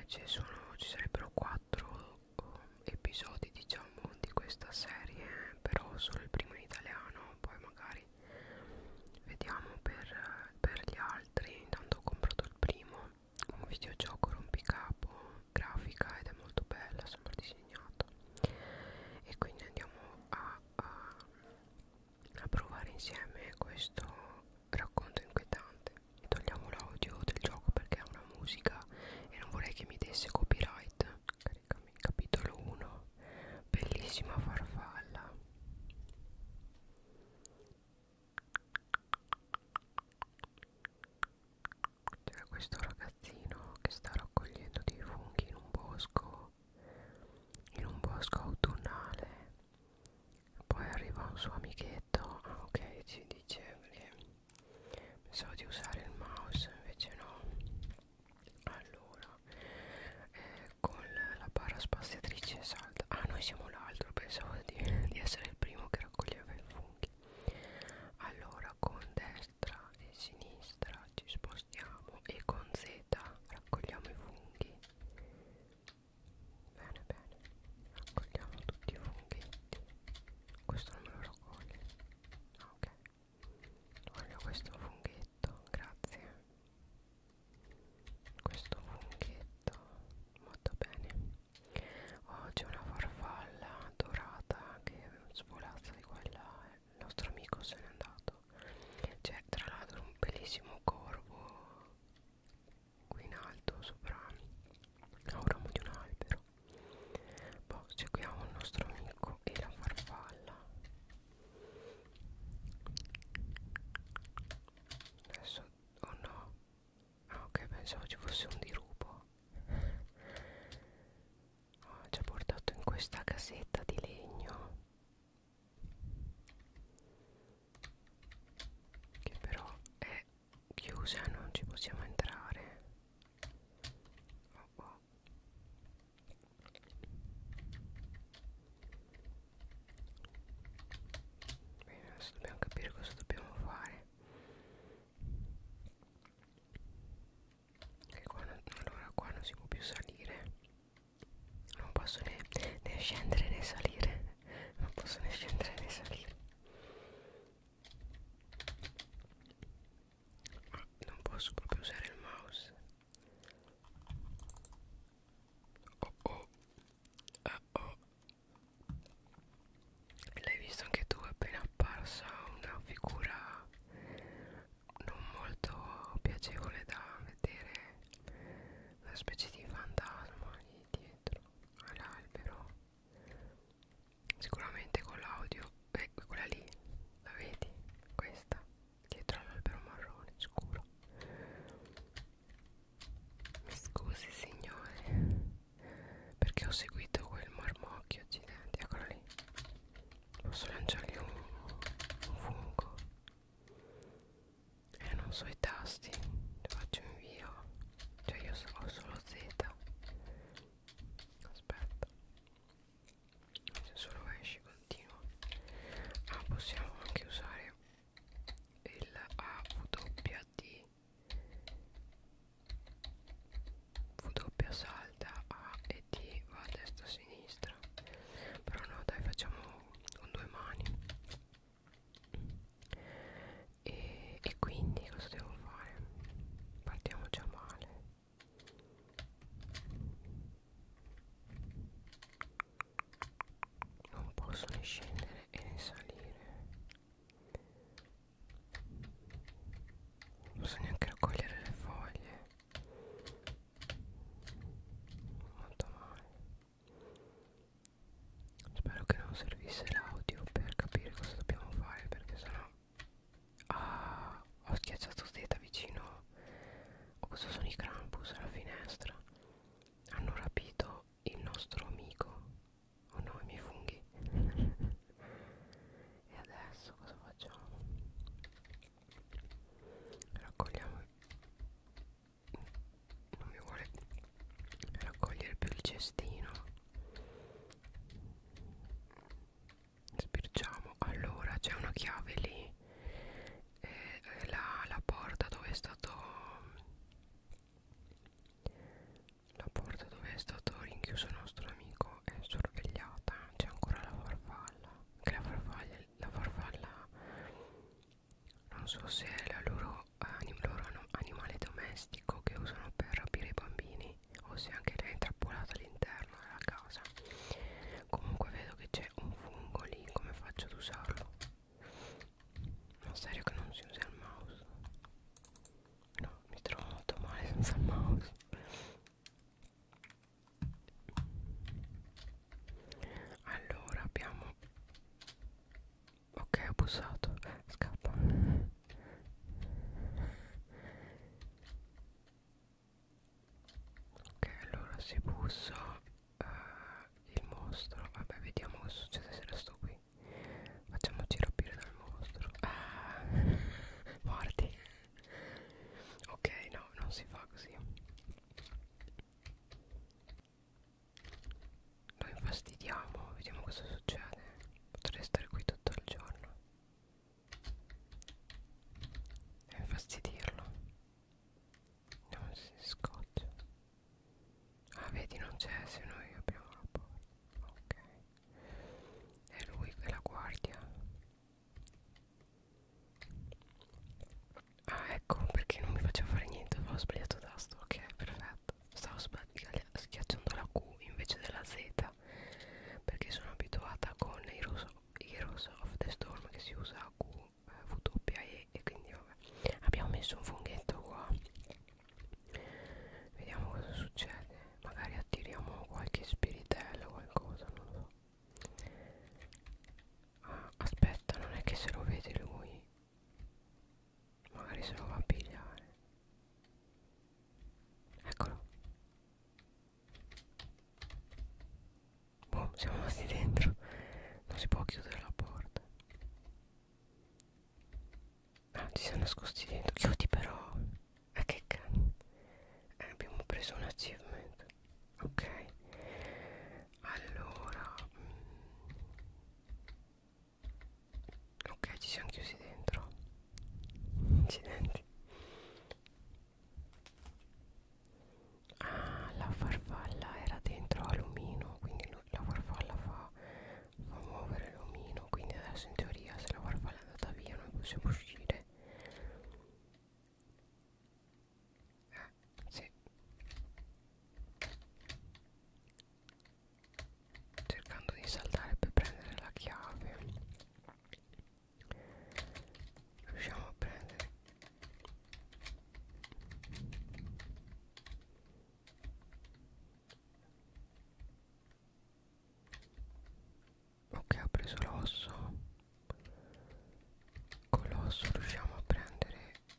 ci sarebbero 4 episodi, diciamo, di questa serie, però solo il primo in italiano, poi magari vediamo per gli altri. Intanto ho comprato il primo, un videogioco rompicapo, grafica, ed è molto bella, sembra disegnato, e quindi andiamo a provare insieme questo racconto inquietante. Togliamo l'audio del gioco perché ha una musica e non vorrei che mi desse copyright. Caricami, capitolo 1. Bellissima farfalla. C'è questo ragazzino che sta raccogliendo dei funghi in un bosco autunnale. Poi arriva un suo amichetto. Ah, ok, ci dice, perché pensavo di usare il mouse, invece no. Allora, con la barra spaziatrice salta. Ah, noi siamo l'altro, pensavo di essere il primo che raccoglieva i funghi. Allora, con destra e sinistra ci spostiamo e con Z raccogliamo i funghi. Bene, bene, raccogliamo tutti i funghetti. Questo non me lo raccoglie. Ok, voglio questo funghetto, grazie. Questo funghetto, molto bene. Oh, c'è una farfalla dorata che svolazza di qua e là. Il nostro amico se n'è andato. C'è tra l'altro un bellissimo corvo qui in alto sopra a un ramo di un albero. Poi seguiamo il nostro amico e la farfalla. Adesso, oh no, ah, ok, pensavo ci fosse un dirupo. Oh, ci ha portato in questa casetta di legno che però è chiusa, non ci possiamo entrare. Oh, oh. Bene, adesso dobbiamo capire cosa dobbiamo fare. Che qua allora qua non si può più salire. Non posso né scendere né salire. Non posso né scendere né salire. Ma non posso proprio usare il mouse. Oh oh. Oh. L'hai visto anche tu, è appena apparsa una figura non molto piacevole da vedere, una specie di fantasma lì dietro all'albero. Sicuramente con l'audio, quella lì, la vedi? Questa, dietro all'albero marrone scuro. Mi scusi signore, perché ho seguito quel marmocchio, accidenti, eccolo lì. Posso lanciargli un fungo? Non so i tasti, li faccio invio. Cioè io ho solo Z. Aspetta, se solo esci continuo. Ah, possiamo anche usare il AWD. W salta, A e D va a destra e a sinistra. Però no, dai, facciamo con due mani. E quindi cosa devo fare? Partiamo già male. Non posso né scendere e né salire. Non posso neanche raccogliere le foglie. Molto male. Spero che non servisse l'audio per capire cosa dobbiamo fare, perché sennò... Ah, ho schiacciato Z vicino. O cosa sono i Krampus alla finestra? Hanno rapito il nostro amico. Oh no, i miei funghi. E adesso cosa facciamo? Raccogliamo. Non mi vuole raccogliere più il cestino. Spirciamo. Allora c'è una chiave lì, la porta dove è stato, la porta se è loro animale domestico che usano per rapire i bambini o se anche lei è intrappolata all'interno della casa. Comunque vedo che c'è un fungo lì, come faccio ad usarlo? Ma serio che non si usa il mouse? No, mi trovo molto male senza il mouse. Allora abbiamo, ok, ho bussato, scappa. Ok, allora si bussa il mostro. Vabbè, vediamo cosa succede se resto qui. Facciamoci rapire dal mostro. Ah, morti. Ok, no, non si fa così. Lo infastidiamo, vediamo cosa succede. Potrei stare qui tutto il giorno e infastidirlo. Non si scoccia. Ah, vedi, non c'è se noi apriamo la porta. Ok. È lui che la guardia. Ah, ecco perché non mi faceva fare niente. Avevo sbagliato tasto. Ok, perfetto. Stavo schiacciando la Q invece della Z, perché sono abituata con Heroes of the Storm che si usa Q, WE, e quindi vabbè. Abbiamo messo un funghetto qua. Vediamo cosa succede. Magari attiriamo qualche spiritello o qualcosa, non lo so. Ah, aspetta, non è che se lo vede lui magari se lo va a pigliare. Eccolo. Boh, siamo rimasti dentro. Non si può chiudere la porta. Ah, ci siamo nascosti dentro. Chiudi però. Che cazzo. Abbiamo preso un achievement. Ok. Allora. Ok, ci siamo chiusi dentro. Incidenti. Ah, la farfalla era dentro a l'omino, quindi la farfalla fa muovere l'omino, quindi adesso in teoria se la farfalla è andata via noi possiamo uscire. Sì. Cercando di saltare per prendere la chiave. Riusciamo a prendere. Ok, ho preso l'osso. Con l'osso riusciamo a prendere.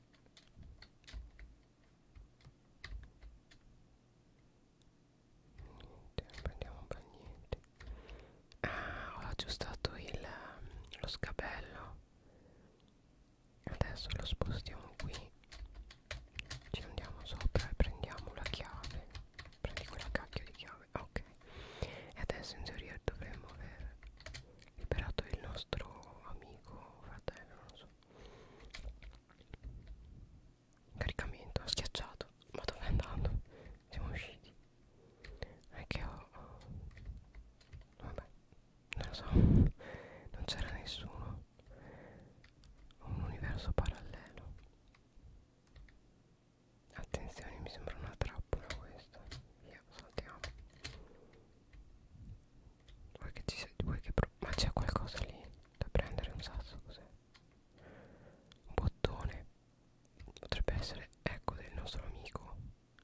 Niente, non prendiamo un bel niente. Ah, ho aggiustato lo scabello. Adesso lo spostiamo qui. Ci andiamo sopra e prendiamo la chiave. Prendi quella cacchio di chiave. Ok. E adesso in teoria dovremmo aver liberato il nostro amico, fratello, non so. Caricamento, ha schiacciato. Ma dove è andato? Siamo usciti. Non è che vabbè, non lo so. Non c'era nessuno. Un universo parallelo. Attenzione, mi sembra una trappola questa. Via, saltiamo. Ma c'è qualcosa lì da prendere, un sasso, cos'è? Un bottone. Potrebbe essere, ecco, del nostro amico.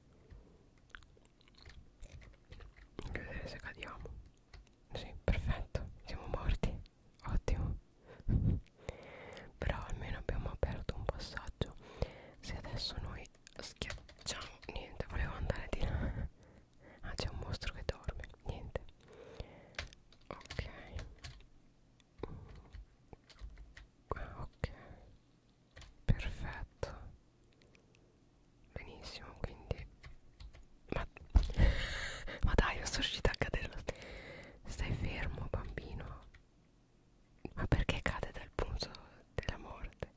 Voglio vedere se cadiamo. Sì, perfetto, siamo morti. Ottimo. Però almeno abbiamo aperto un passaggio. Se adesso noi schiacciamo, niente, volevo andare di là. Ah, c'è un mostro che dorme, niente. Ok. Ok, perfetto, benissimo, quindi ma dai, non sono riuscita a cadere stai fermo, bambino. Ma perché cade dal punto della morte?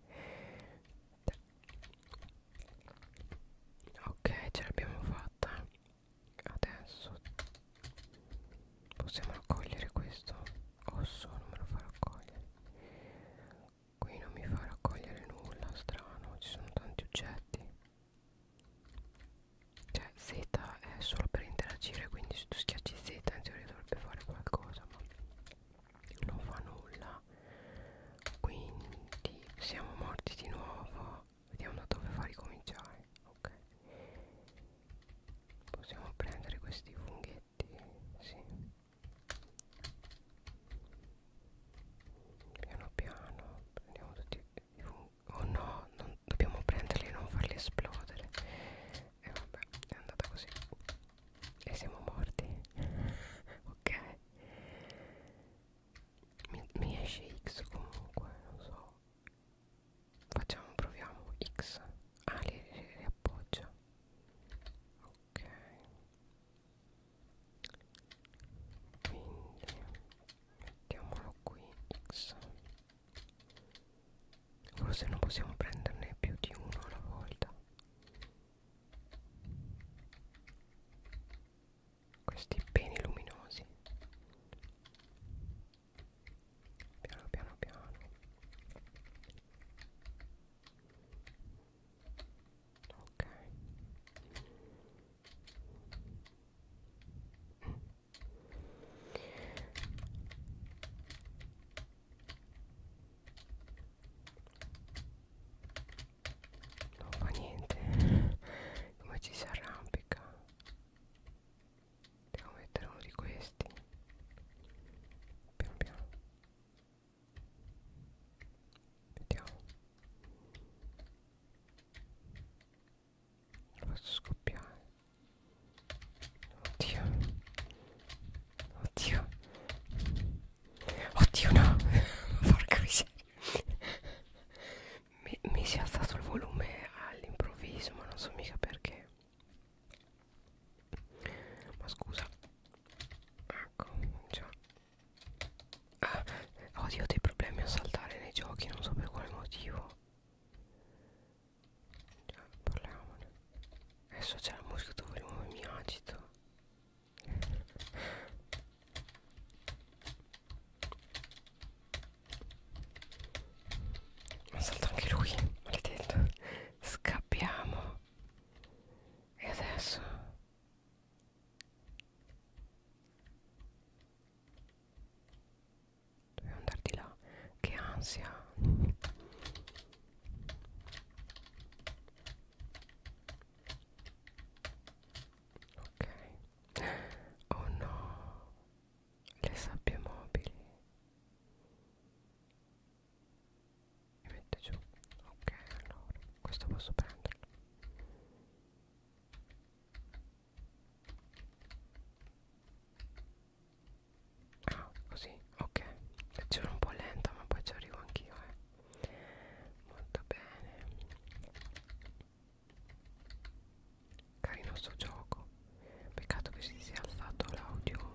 Ok, ce l'abbiamo fatta. Adesso possiamo raccogliere questo osso, non me lo fa raccogliere. Qui non mi fa raccogliere nulla, strano. questi funghetti, sì, piano piano prendiamo tutti i funghi. Oh no, non, dobbiamo prenderli e non farli esplodere. E vabbè, è andata così e siamo morti. Ok, mi esce X comunque, non so. Facciamo, proviamo X. Ah, li riappoggia. Ok, quindi mettiamolo qui X. Forse non possiamo prenderne più di uno alla volta. Questi peni luminosi. Piano piano piano. Ok. Non fa niente. Come ci si arrampica? Devo mettere uno di questi. Piano piano. Vediamo. Lo faccio scoppiare. Oddio. Oddio. Oddio no. Porca miseria. Mi si è alzato il volume all'improvviso, ma non so mica perché. Ma scusa. Ecco, già. Ah, odio dei problemi a saltare nei giochi, non so per quale motivo. Già, parliamone. Adesso c'è la musica dove mi agito. Ma salta anche lui, maledetto. Scappiamo. E adesso? Dobbiamo andare di là. Che ansia. Ok. Oh no. Le sabbie mobili. Mi mette giù. Ok, allora. Questo posso prenderlo. Ah, così. Ok. Leggero un po' lenta, ma poi ci arrivo anch'io, Molto bene. Carino sto gioco. Peccato che si sia alzato l'audio.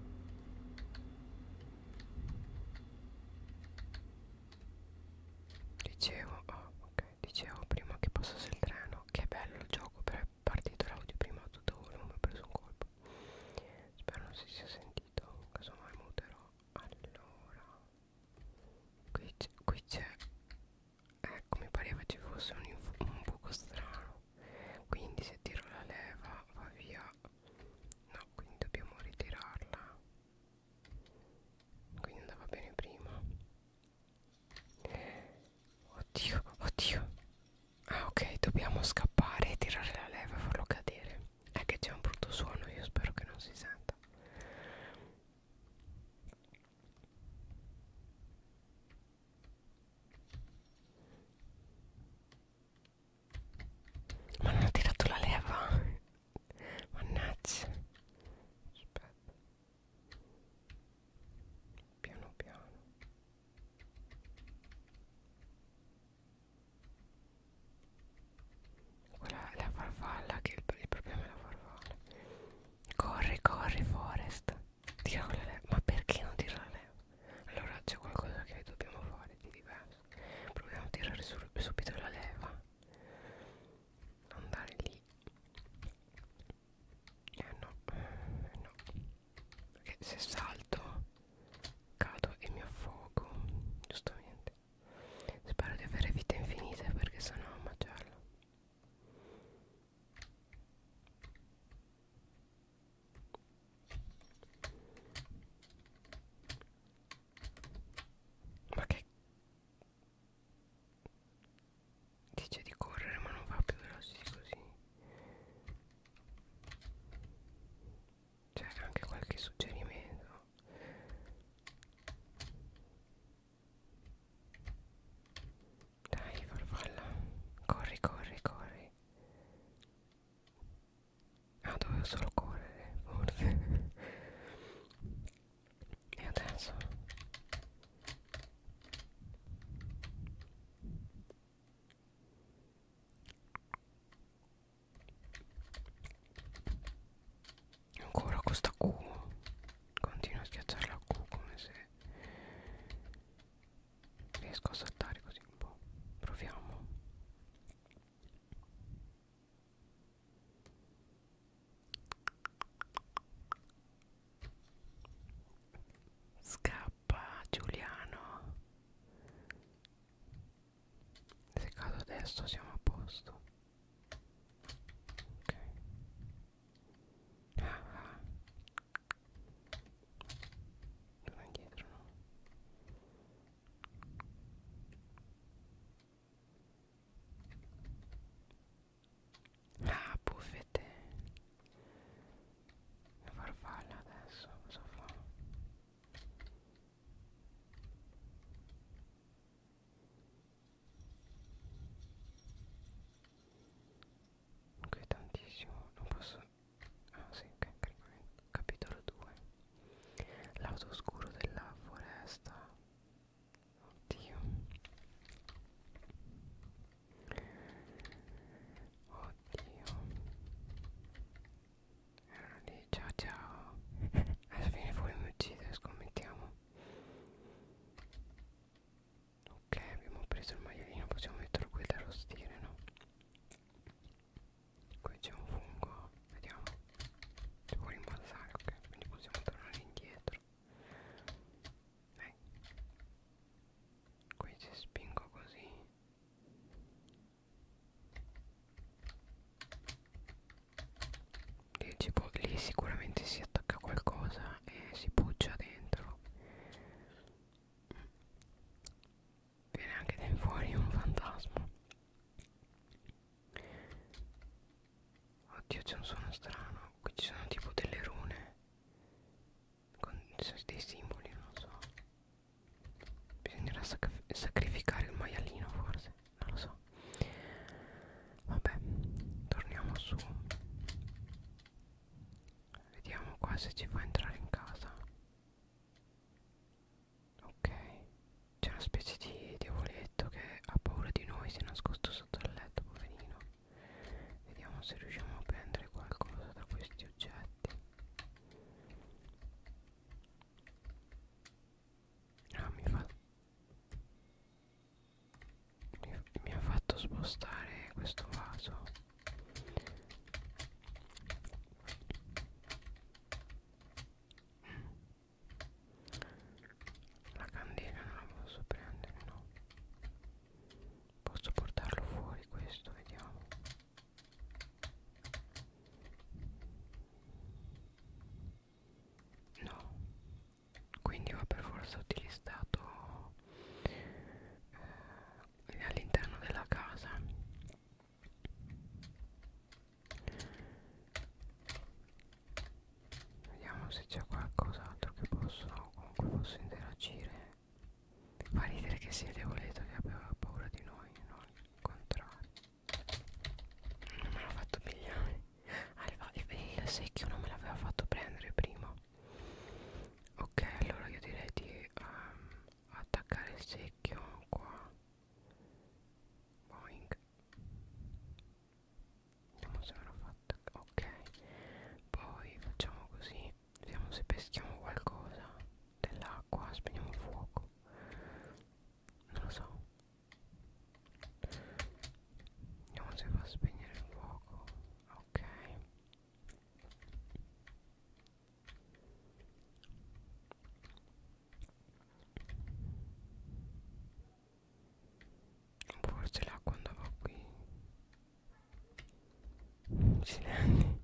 Dicevo, oh, ok, dicevo prima che passasse il treno. Che bello il gioco, però è partito l'audio prima a tutto volume, ho preso un colpo. Spero non si sia sentito, casomai muterò. Allora, qui c'è, ecco, mi pareva ci fosse un buco strano. Quindi se tiro la leva va resto siamo a posto. Ok. Ah, torna indietro, no? Ah, buffete. La farfalla adesso cosa fa? Qui tantissimo, non posso. Ah sì, ok, caricamento. Capitolo 2. Lato oscuro della foresta. Oddio. Oddio. Era lì, ciao ciao. Alla fine fuori mi uccide, scommettiamo. Ok, abbiamo preso il maialino, possiamo metterlo qui da arrostire, no? Qui c'è un fungo, vediamo. Si può rimbalzare, ok, quindi possiamo tornare indietro. Qui se spingo così. Lì sicuramente si attacca qualcosa e si buccia dentro. Viene anche da fuori un fantasma. Oddio, c'è un suono strano. Qui ci sono tipo delle rune con dei simboli, non so. Bisognerà sacrificare il maialino forse, non lo so. Vabbè, torniamo su. Vediamo qua se ci fa entrare in casa. Ok, c'è una specie di diavoletto che ha paura di noi, si è nascosto sotto il letto, poverino. Vediamo se riusciamo a prendere qualcosa da questi oggetti. Ah, mi ha fatto spostare questo vaso. La candela non la posso prendere, no? Posso portarlo fuori questo, vediamo. No, quindi va per forza utilizzato all'interno della casa. Vediamo se c'è qualcos'altro che comunque posso interagire. Fa ridere che sia il diavoletto che abbia paura di noi, non il contrario. Non me l'ha fatto pigliare. Ah, il secchio non me l'aveva fatto prendere prima. Ok, allora io direi di attaccare il secchio qua. Boing. Vediamo se me l'ho fatta. Ok, poi facciamo così. Vediamo se peschiamo qualcosa dell'acqua. Spegniamo il fuoco. Non lo so. Vediamo se fa spegnere il fuoco. Ok. Forse l'acqua andava qui. Accidenti.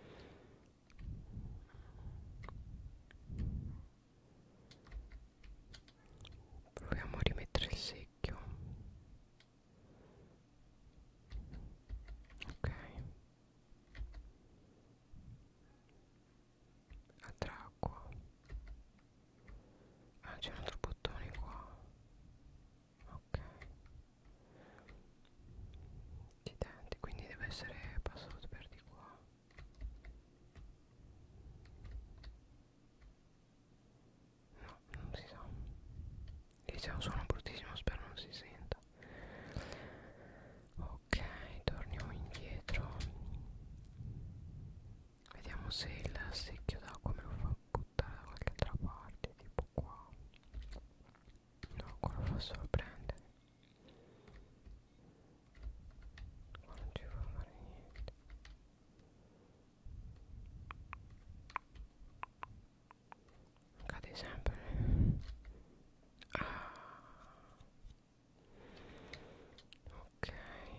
Proviamo a rimettere il secchio. Ok. Altra acqua. Ah, c'è un altro bottone qua. Ok. Accidenti, quindi deve essere passato per di qua. No, non si sa. Lì c'è un suono bruttissimo, spero non si senta. Ok, torniamo indietro. Vediamo se il secchio d'acqua me lo fa buttare da qualche altra parte, tipo qua. No, qua lo fa solo prendere. Qua non ci fa fare niente. Cade sempre. Ah. Ok.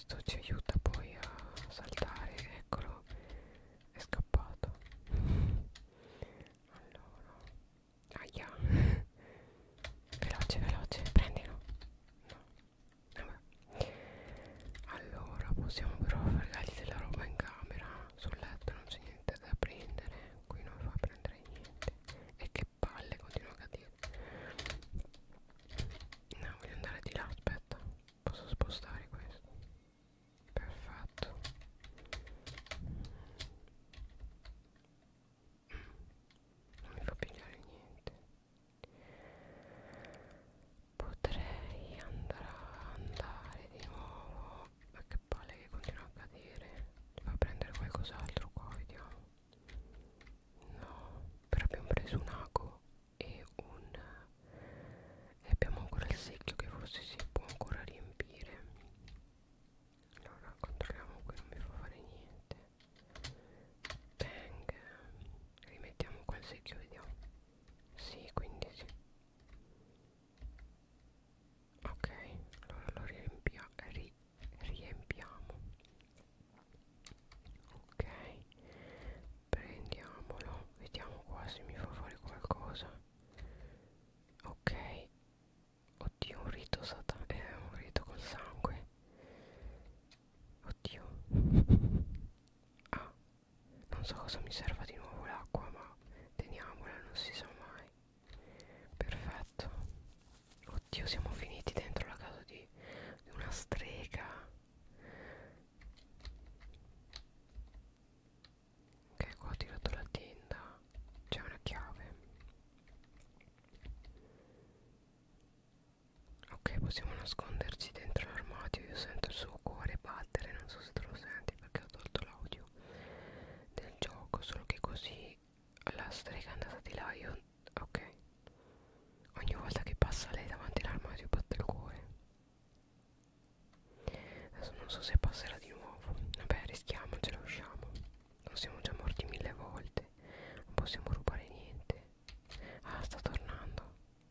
questo ci aiuta poi a saltare. Eccolo, è scappato. Allora, aia. Veloce, veloce, prendilo. No, vabbè. Allora, possiamo però fregargli della roba in camera. Sul letto non c'è niente da prendere. Qui non fa prendere niente. E che palle, continua a cadere. No, voglio andare di là, aspetta. Posso spostare questo? Perfetto. Non mi fa pigliare niente. Potrei andare di nuovo. Ma che palle che continua a cadere. Ti fa prendere qualcos'altro qua, vediamo. No, però abbiamo preso un ago e e abbiamo ancora il secchio che forse si può ancora riempire. Allora controlliamo, qui non mi fa fare niente. Bang, rimettiamo qua il secchio, vediamo. Sì, quindi sì. Ok, allora lo riempiamo. Ok, prendiamolo, vediamo qua se mi fa fare qualcosa. Ok, oddio, un rito un rito col sangue. Oddio. Ah, non so cosa mi serva di nuovo l'acqua, ma teniamola, non si sa mai. Perfetto. Oddio, siamo finiti dentro la casa di una strega. Ok, qua ho tirato la tenda. C'è una chiave. Ok, possiamo nasconderci dentro l'armadio. Io sento il suo cuore battere, non so se te lo senti perché ho tolto l'audio del gioco, solo che così la strega è andata di là. Io, ok, ogni volta che passa lei davanti all'armadio batte il cuore. Adesso non so se passerà di nuovo. Vabbè, rischiamocela, usciamo. Non siamo già morti 1000 volte. Non possiamo rubare niente. Ah, sta tornando.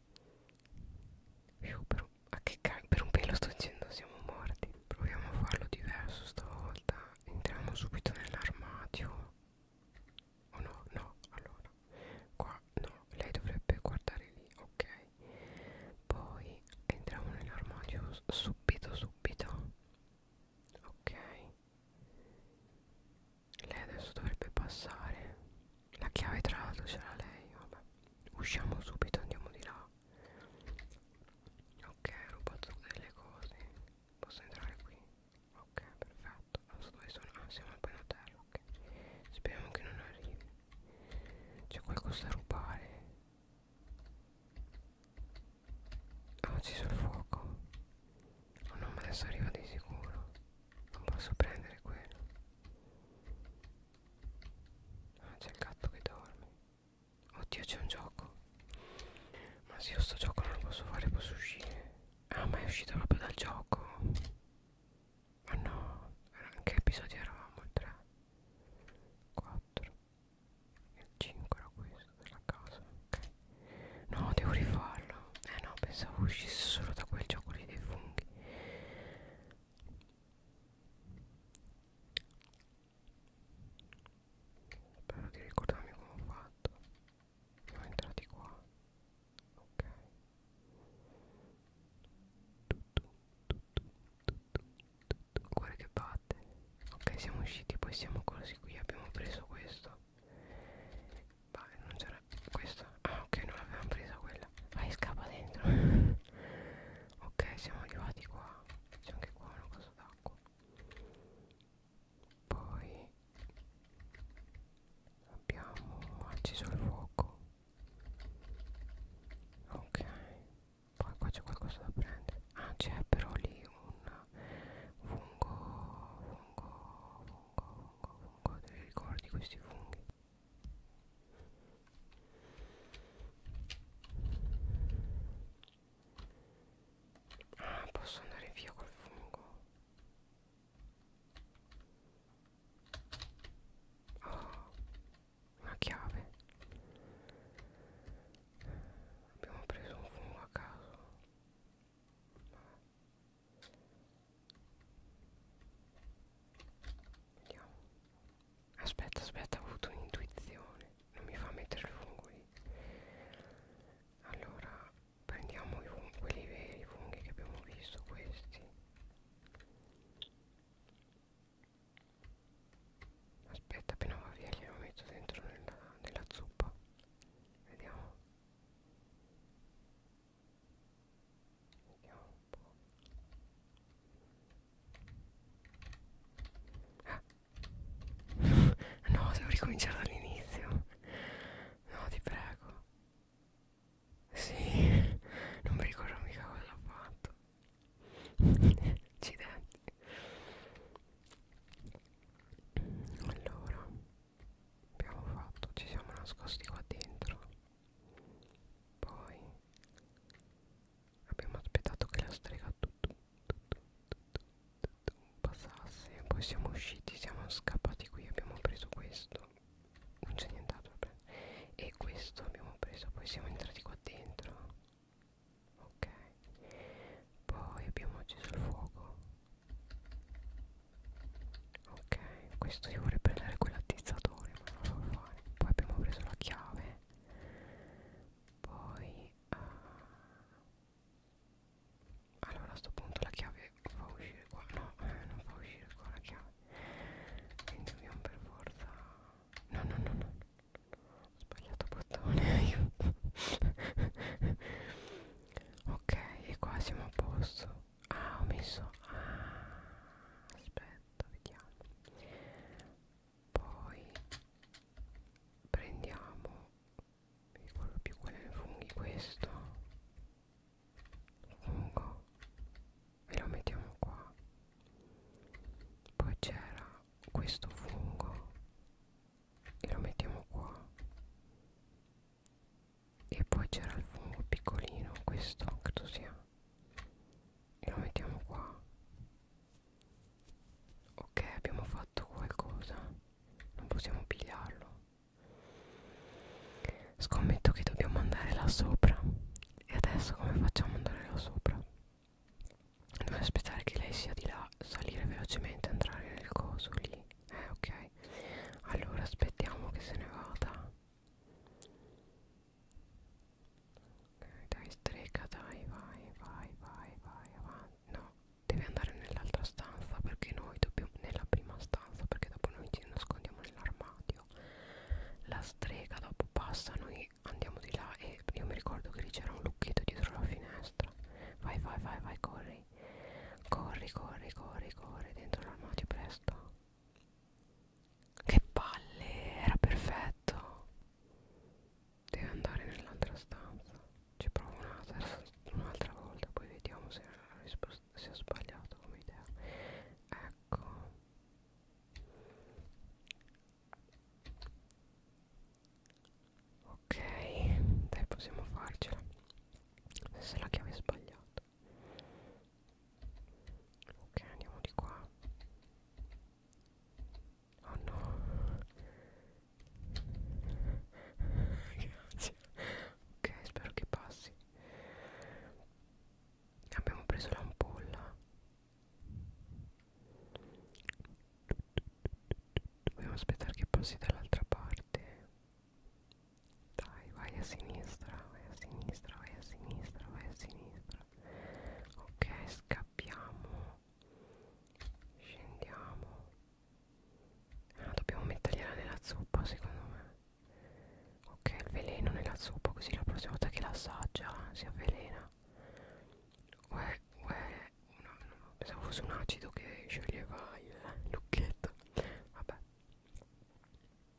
Per un pelo sto dicendo siamo morti. Proviamo a farlo diverso stavolta. Entriamo subito nell'armadio. Oh no, no, allora. Qua no, lei dovrebbe guardare lì, ok. Poi entriamo nell'armadio subito, subito. Ok. Lei adesso dovrebbe passare. La chiave tra l'altro ce l'ha lei, vabbè. Usciamo subito, andiamo di là. Ok, ho rubato delle cose. Posso entrare qui? Ok, perfetto. Non so dove sono. Ah, siamo al piano terra, ok. Speriamo che non arrivi. C'è qualcosa da rubare. Ah, ho acceso il fuoco. Oh no, ma adesso arriva di sicuro. Non posso prendere quello. Ah, c'è il gatto che dorme. Oddio, c'è un gioco. Ma se io sto gioco non lo posso fare, posso uscire. Ah, ma è uscito proprio dal gioco. Ma no, in che episodio eravamo? Il 3, 4, il 5 era questo della casa. Ok. No, devo rifarlo. No, pensavo uscisse solo da quel gioco lì dei funghi. Spero di ricordarmi come ho fatto. Siamo entrati qua. Ok. Cuore che batte. Ok, siamo usciti, poi siamo così qui, abbiamo preso questo. Vai, non c'era questo. Ah, ok, non l'avevamo presa quella. Vai, scappa dentro. Ok, siamo arrivati qua. C'è anche qua una cosa d'acqua. Poi abbiamo acceso il fuoco. Ok, poi qua c'è qualcosa da prendere. Ah, c'è però lì un fungo poi siamo usciti, siamo scappati qui, abbiamo preso questo, non c'è nient'altro da prendere, e questo abbiamo preso, poi siamo entrati qua dentro. Ok, poi abbiamo acceso il fuoco. Ok, questo io vorrei prendere quell'attizzatore ma non lo devo fare. Poi abbiamo preso la chiave. Poi allora a sto punto la chiave fa uscire qua. No, non fa uscire qua la chiave, quindi dobbiamo per forza. No no no no, ho sbagliato bottone, aiuto. Ok, e qua siamo a posto. Ah, ho messo, aspetta, vediamo. Poi prendiamo, mi ricordo più qual è il funghi, questo fungo, e lo mettiamo qua. Poi c'era questo fungo e lo mettiamo qua. E poi c'era il fungo piccolino, questo credo sia, e lo mettiamo qua. Ok, abbiamo fatto qualcosa, non possiamo pigliarlo. Scommetto che dobbiamo andare là sopra. E adesso come facciamo ad andare là sopra? Dobbiamo aspettare che lei sia di là, salire velocemente, entrare nel coso lì. Ok. Allora aspettiamo che se ne vada. Ok, dai strega, dai, vai, vai, vai, vai, avanti. No, deve andare nell'altra stanza perché noi dobbiamo, nella prima stanza, perché dopo noi ci nascondiamo nell'armadio. La strega dopo passa, noi andiamo di là e io mi ricordo che lì c'era un lucchetto dietro la finestra. Vai, vai, vai, vai, corri. Corri, corri, corri, corri dentro l'armadio, presto. Che palle, era perfetto. Deve andare nell'altra stanza. Ci provo un'altra volta, poi vediamo se ho sbagliato come idea. Ecco. Ok, dai, possiamo farcela. Se la chiave è sbagliata. Ok, andiamo di qua. Oh no. Grazie. Ok, spero che passi. Abbiamo preso l'ampolla. Dobbiamo aspettare che passi dall'altra parte. Dai, vai a sinistra, vai a sinistra, vai a sinistra, vai a sinistra. Ok, scappiamo. Scendiamo. Dobbiamo mettergliela nella zuppa, secondo me. Ok, il veleno nella zuppa, così la prossima volta che la assaggia si avvelena. Uè, uè, no, no, pensavo fosse un acido che scioglieva il lucchetto. Vabbè.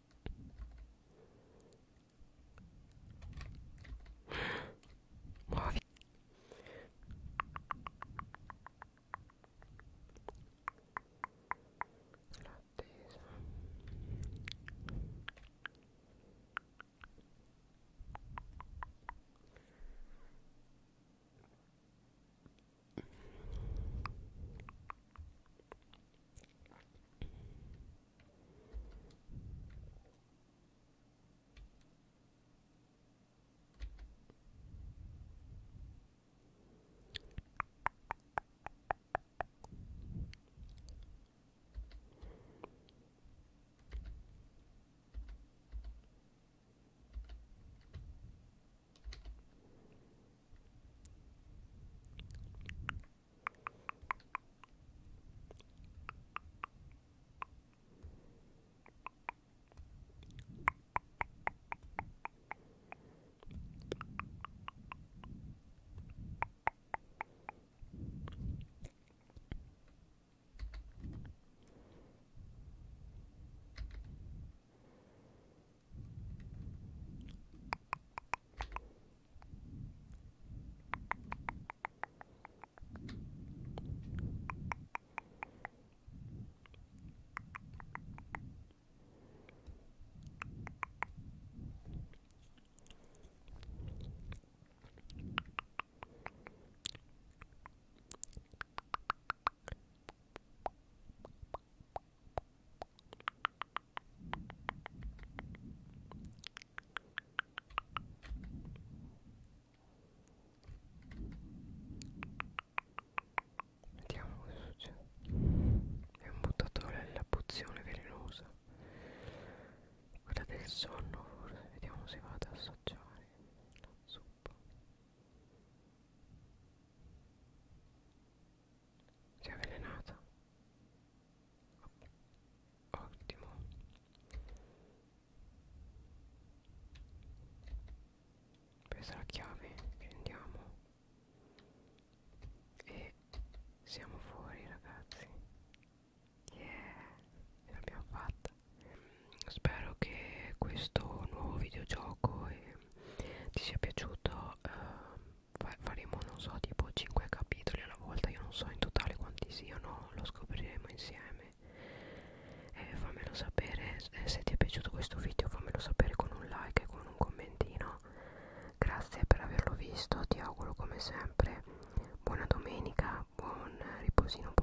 questa è la chiave, prendiamo e siamo fuori ragazzi. Yeah, ce l'abbiamo fatta. Spero che questo nuovo videogioco ti sia piaciuto. Faremo non so tipo 5 capitoli alla volta, io non so in totale quanti siano, lo scopriremo insieme. Fammelo sapere se ti è piaciuto questo video, fammelo sapere con un like e con un commentino. Grazie per averlo visto, ti auguro come sempre buona domenica, buon riposino